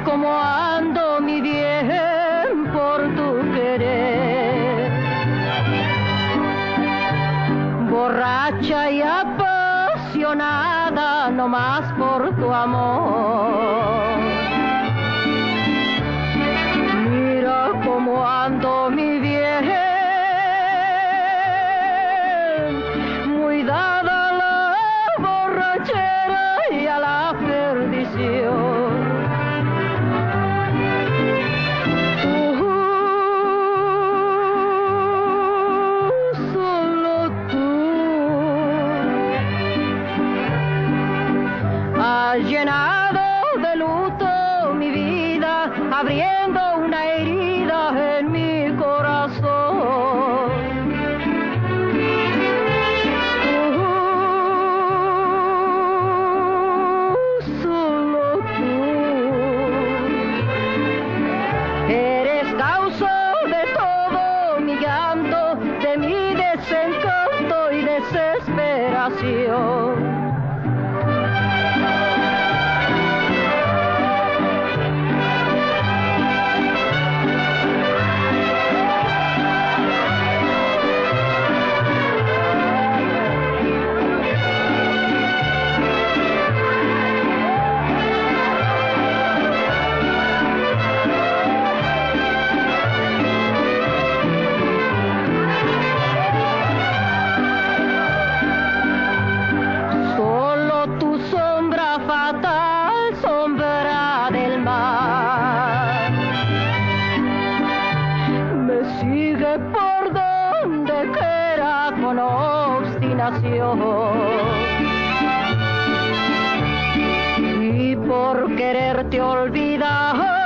cómo ando, mi bien, por tu querer. Borracha y apasionada, no más por tu amor. Mira cómo ando, mi bien, muy dada a la borrachera y a la perdición. Solo tú has llenado de luto mi vida, abriendo una herida en mi corazón. Solo tú eres causa de todo mi llanto, de mi desencanto y desesperación. Fatal sombra del mar me sigue por donde quiera con obstinación, y por quererte olvidar